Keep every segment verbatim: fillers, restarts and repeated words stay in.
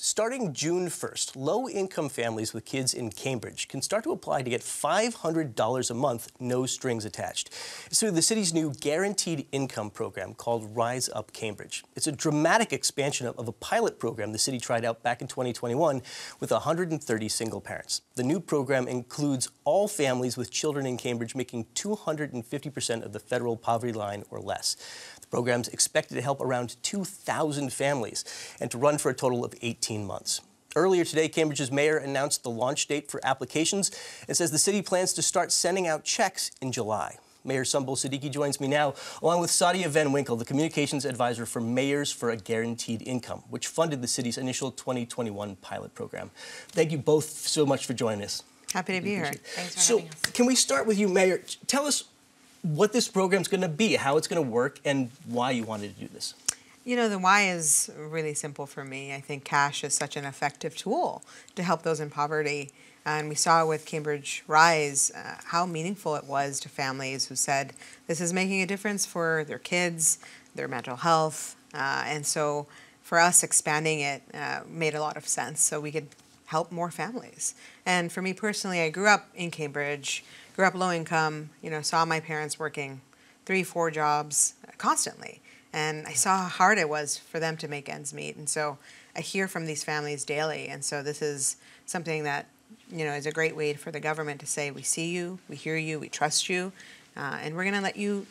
Starting June first, low-income families with kids in Cambridge can start to apply to get five hundred dollars a month, no strings attached. It's through the city's new guaranteed income program called Rise Up Cambridge. It's a dramatic expansion of a pilot program the city tried out back in twenty twenty-one with one hundred thirty single parents. The new program includes all families with children in Cambridge making two hundred fifty percent of the federal poverty line or less. The program's expected to help around two thousand families and to run for a total of eighteen months. Earlier today, Cambridge's mayor announced the launch date for applications and says the city plans to start sending out checks in July. Mayor Sumbul Siddiqui joins me now, along with Saadia Van Winkle, the communications advisor for Mayors for a Guaranteed Income, which funded the city's initial twenty twenty-one pilot program. Thank you both so much for joining us. Happy to be here. Thanks for so, having us. Can we start with you, Mayor? Tell us what this program's going to be, how it's going to work, and why you wanted to do this. You know, the why is really simple for me. I think cash is such an effective tool to help those in poverty. And we saw with Cambridge Rise uh, how meaningful it was to families who said this is making a difference for their kids, their mental health. Uh, and so for us, expanding it uh, made a lot of sense so we could help more families. And for me personally, I grew up in Cambridge, grew up low income, you know, saw my parents working three, four jobs constantly. And I saw how hard it was for them to make ends meet. And so I hear from these families daily. And so this is something that, you know, is a great way for the government to say, we see you, we hear you, we trust you, uh, and we're going to let you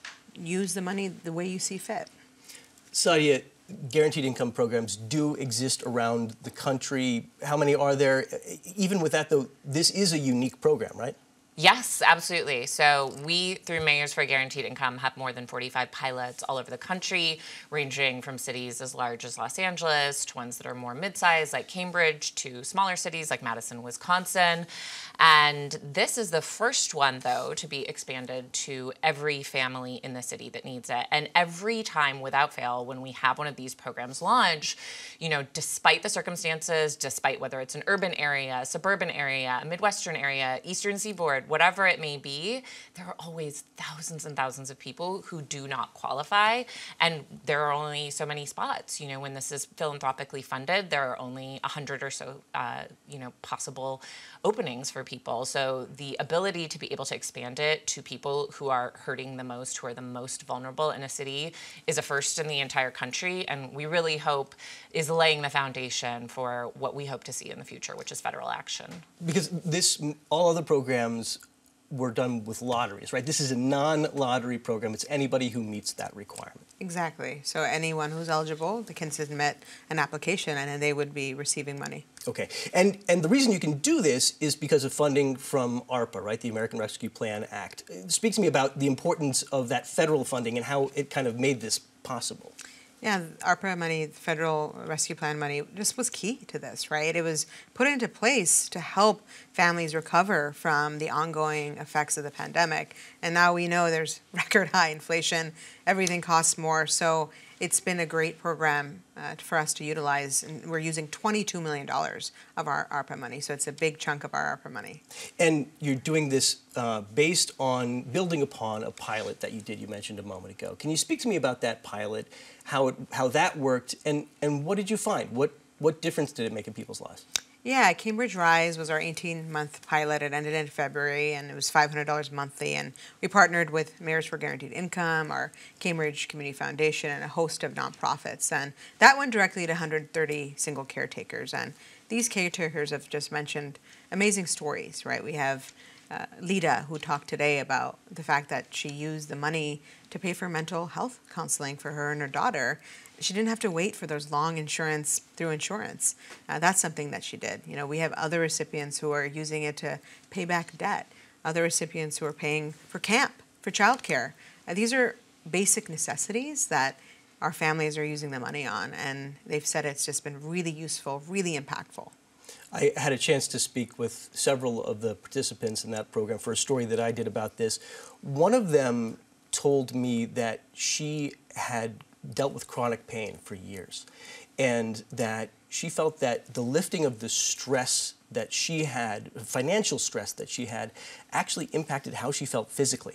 use the money the way you see fit. Saadia, guaranteed income programs do exist around the country. How many are there? Even with that, though, this is a unique program, right? Yes, absolutely. So we, through Mayors for a Guaranteed Income, have more than forty-five pilots all over the country, ranging from cities as large as Los Angeles to ones that are more mid-sized like Cambridge to smaller cities like Madison, Wisconsin. And this is the first one, though, to be expanded to every family in the city that needs it. And every time, without fail, when we have one of these programs launch, you know, despite the circumstances, despite whether it's an urban area, a suburban area, a Midwestern area, Eastern Seaboard, whatever it may be, there are always thousands and thousands of people who do not qualify, and there are only so many spots. You know, when this is philanthropically funded, there are only a hundred or so, uh, you know, possible openings for people. So the ability to be able to expand it to people who are hurting the most, who are the most vulnerable in a city, is a first in the entire country, and we really hope is laying the foundation for what we hope to see in the future, which is federal action. Because this, all other programs were done with lotteries, right? This is a non-lottery program. It's anybody who meets that requirement. Exactly. So anyone who's eligible, they can submit an application and then they would be receiving money. Okay. And and the reason you can do this is because of funding from ARPA, right? The American Rescue Plan Act. Speak to me about the importance of that federal funding and how it kind of made this possible. Yeah, ARPA money, Federal Rescue Plan money, just was key to this, right? It was put into place to help families recover from the ongoing effects of the pandemic. And now we know there's record high inflation, everything costs more. So it's been a great program uh, for us to utilize. And we're using twenty-two million dollars of our ARPA money. So it's a big chunk of our ARPA money. And you're doing this uh, based on building upon a pilot that you did, you mentioned a moment ago. Can you speak to me about that pilot, how it, how that worked, and, and what did you find? What, what difference did it make in people's lives? Yeah, Cambridge Rise was our eighteen-month pilot. It ended in February, and it was five hundred dollars monthly. And we partnered with Mayors for Guaranteed Income, our Cambridge Community Foundation, and a host of nonprofits. And that went directly to one hundred thirty single caretakers. And these caretakers have just mentioned amazing stories, right? We have uh, Lita, who talked today about the fact that she used the money to pay for mental health counseling for her and her daughter. She didn't have to wait for those long insurance through insurance. Uh, that's something that she did. You know, we have other recipients who are using it to pay back debt. Other recipients who are paying for camp, for childcare. Uh, these are basic necessities that our families are using the money on, and they've said it's just been really useful, really impactful. I had a chance to speak with several of the participants in that program for a story that I did about this. One of them told me that she had dealt with chronic pain for years, and that she felt that the lifting of the stress that she had, financial stress that she had, actually impacted how she felt physically.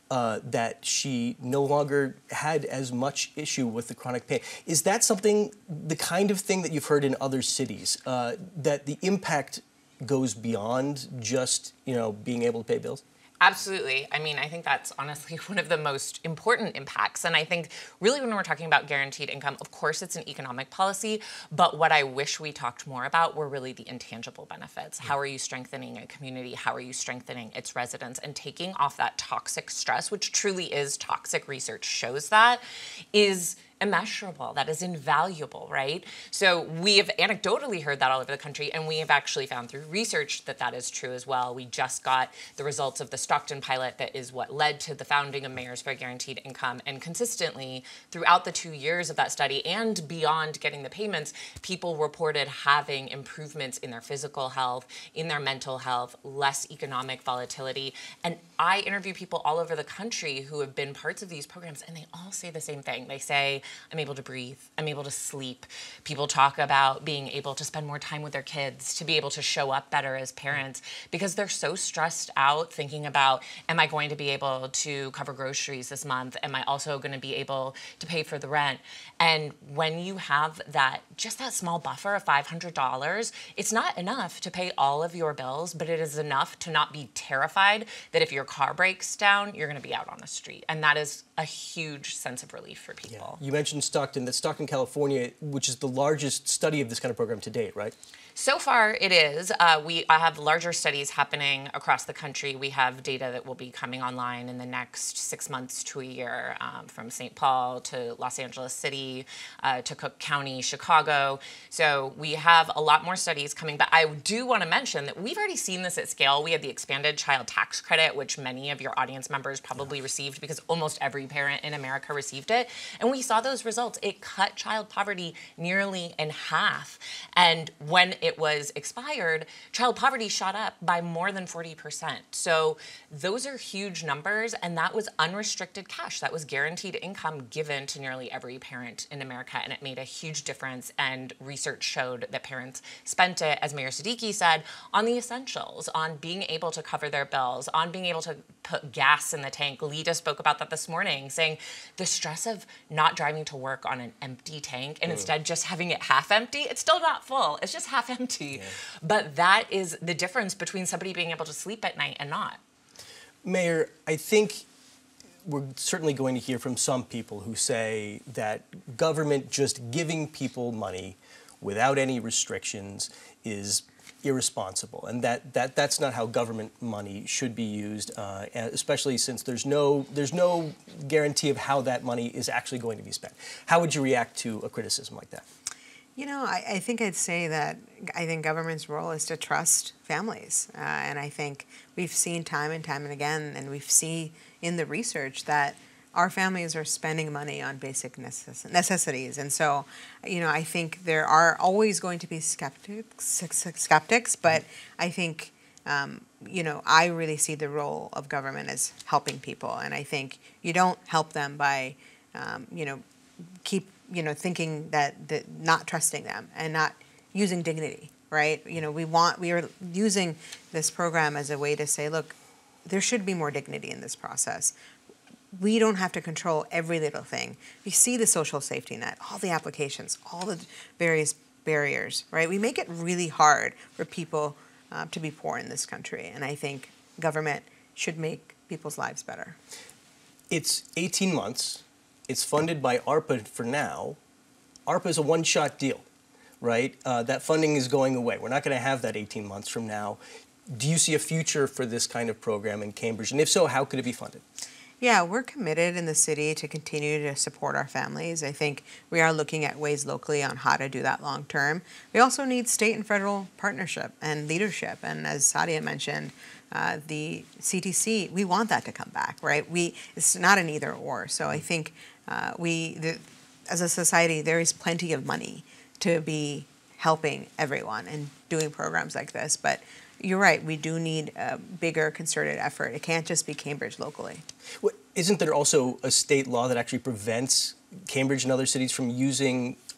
uh, that she no longer had as much issue with the chronic pain. Is that something, the kind of thing that you've heard in other cities, uh, that the impact goes beyond just, you know, being able to pay bills? Absolutely. I mean, I think that's honestly one of the most important impacts. And I think really when we're talking about guaranteed income, of course, it's an economic policy. But what I wish we talked more about were really the intangible benefits. How are you strengthening a community? How are you strengthening its residents? And taking off that toxic stress, which truly is toxic, research shows that, is immeasurable, that is invaluable, right? So we have anecdotally heard that all over the country, and we have actually found through research that that is true as well. We just got the results of the Stockton pilot that is what led to the founding of Mayors for Guaranteed Income, and consistently throughout the two years of that study and beyond getting the payments, people reported having improvements in their physical health, in their mental health, less economic volatility. And I interview people all over the country who have been parts of these programs, and they all say the same thing. They say, I'm able to breathe, I'm able to sleep. People talk about being able to spend more time with their kids, to be able to show up better as parents, because they're so stressed out thinking about, am I going to be able to cover groceries this month? Am I also going to be able to pay for the rent? And when you have that, just that small buffer of five hundred dollars, it's not enough to pay all of your bills, but it is enough to not be terrified that if your car breaks down, you're going to be out on the street. And that is a huge sense of relief for people. Yeah. You mentioned Stockton. That's Stockton, California, which is the largest study of this kind of program to date, right? So far, it is. Uh, we I have larger studies happening across the country. We have data that will be coming online in the next six months to a year, um, from Saint Paul to Los Angeles City uh, to Cook County, Chicago. So we have a lot more studies coming. But I do want to mention that we've already seen this at scale. We have the expanded child tax credit, which many of your audience members probably received because almost every parent in America received it. And we saw those results. It cut child poverty nearly in half. And when it was expired, child poverty shot up by more than forty percent. So those are huge numbers, and that was unrestricted cash. That was guaranteed income given to nearly every parent in America, and it made a huge difference. And research showed that parents spent it, as Mayor Siddiqui said, on the essentials, on being able to cover their bills, on being able to put gas in the tank. Lita spoke about that this morning, saying the stress of not driving to work on an empty tank and mm. instead just having it half empty, it's still not full, it's just half empty. Yeah. But that is the difference between somebody being able to sleep at night and not. Mayor, I think we're certainly going to hear from some people who say that government just giving people money without any restrictions is irresponsible, and that, that that's not how government money should be used, uh, especially since there's no there's no guarantee of how that money is actually going to be spent. How would you react to a criticism like that? You know, I, I think I'd say that I think government's role is to trust families, uh, and I think we've seen time and time and again, and we've seen in the research that our families are spending money on basic necess necessities. And so, you know, I think there are always going to be skeptics, skeptics but I think, um, you know, I really see the role of government as helping people. And I think you don't help them by, um, you know, keep, you know, thinking that, that not trusting them and not using dignity, right? You know, we want, we are using this program as a way to say, look, there should be more dignity in this process. We don't have to control every little thing. We see the social safety net, all the applications, all the various barriers, right? We make it really hard for people uh, to be poor in this country. And I think government should make people's lives better. It's eighteen months. It's funded by ARPA for now. ARPA is a one-shot deal, right? Uh, that funding is going away. We're not going to have that eighteen months from now. Do you see a future for this kind of program in Cambridge? And if so, how could it be funded? Yeah, we're committed in the city to continue to support our families. I think we are looking at ways locally on how to do that long term. We also need state and federal partnership and leadership. And as Saadia mentioned, uh, the C T C, we want that to come back, right? We It's not an either or. So I think uh, we, the, as a society, there is plenty of money to be helping everyone and doing programs like this. But you're right, we do need a bigger concerted effort. It can't just be Cambridge locally. Well, isn't there also a state law that actually prevents Cambridge and other cities from using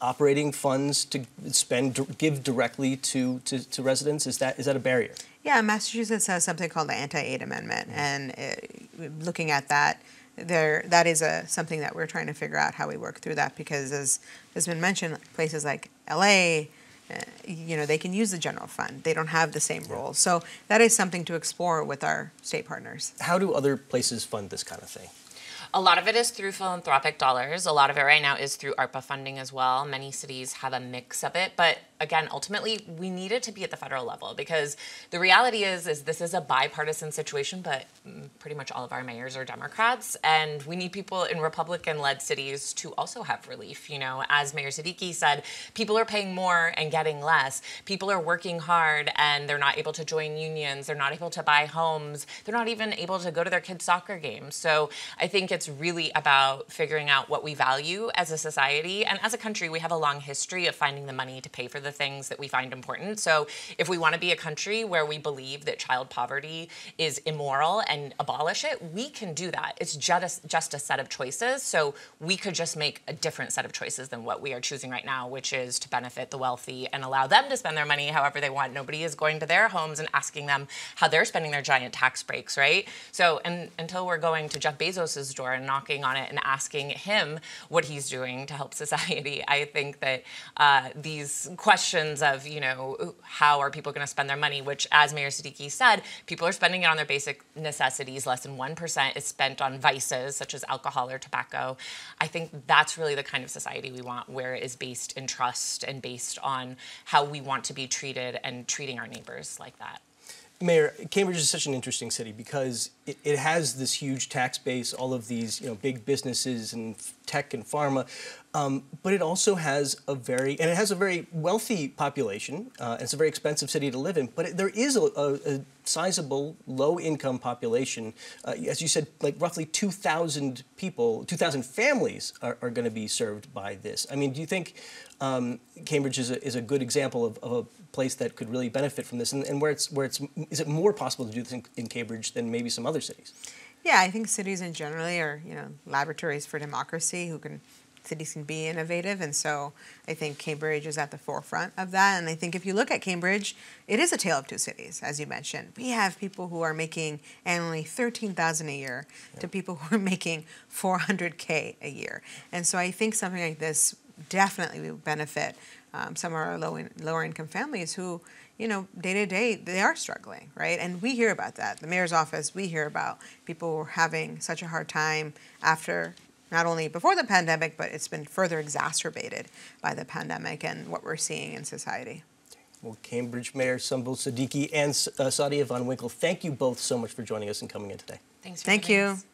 operating funds to spend, give directly to, to, to residents? Is that, is that a barrier? Yeah, Massachusetts has something called the anti-aid amendment, mm-hmm. and it, looking at that, there that is a something that we're trying to figure out how we work through that, because as has been mentioned, places like L A, uh, you know, they can use the general fund. They don't have the same yeah. rules. So that is something to explore with our state partners. How do other places fund this kind of thing? A lot of it is through philanthropic dollars. A lot of it right now is through ARPA funding as well. Many cities have a mix of it, but again, ultimately, we need it to be at the federal level, because the reality is, is this is a bipartisan situation, but pretty much all of our mayors are Democrats, and we need people in Republican-led cities to also have relief. You know, as Mayor Siddiqui said, people are paying more and getting less. People are working hard and they're not able to join unions. They're not able to buy homes. They're not even able to go to their kids' soccer games. So I think it's really about figuring out what we value as a society. And as a country, we have a long history of finding the money to pay for the things that we find important. So if we want to be a country where we believe that child poverty is immoral and abolish it, we can do that. It's just, just a set of choices. So we could just make a different set of choices than what we are choosing right now, which is to benefit the wealthy and allow them to spend their money however they want. Nobody is going to their homes and asking them how they're spending their giant tax breaks, right? So and, until we're going to Jeff Bezos's door and knocking on it and asking him what he's doing to help society, I think that uh, these questions of, you know, how are people going to spend their money, which, as Mayor Siddiqui said, people are spending it on their basic necessities. Less than one percent is spent on vices such as alcohol or tobacco. I think that's really the kind of society we want, where it is based in trust and based on how we want to be treated and treating our neighbors like that. Mayor, Cambridge is such an interesting city because it, it has this huge tax base, all of these, you know, big businesses and tech and pharma, um, but it also has a very, and it has a very wealthy population. Uh, and it's a very expensive city to live in, but it, there is a, a, a sizable low-income population. Uh, as you said, like roughly two thousand people, two thousand families are, are going to be served by this. I mean, do you think um, Cambridge is a, is a good example of, of a place that could really benefit from this, and, and where it's where it's is it more possible to do this in, in Cambridge than maybe some other cities? Yeah, I think cities in generally are, you know, laboratories for democracy. Who can cities can be innovative, and so I think Cambridge is at the forefront of that. And I think if you look at Cambridge, it is a tale of two cities, as you mentioned. We have people who are making annually thirteen thousand dollars a year yeah. to people who are making four hundred K a year, and so I think something like this definitely will benefit um, some of our low in, lower income families who, you know, day to day, they are struggling, right? And we hear about that. The mayor's office, we hear about people who are having such a hard time after, not only before the pandemic, but it's been further exacerbated by the pandemic and what we're seeing in society. Well, Cambridge Mayor Sumbul, Siddiqui, and uh, Saadia von Winkle, thank you both so much for joining us and coming in today. Thanks for Thank having you. us.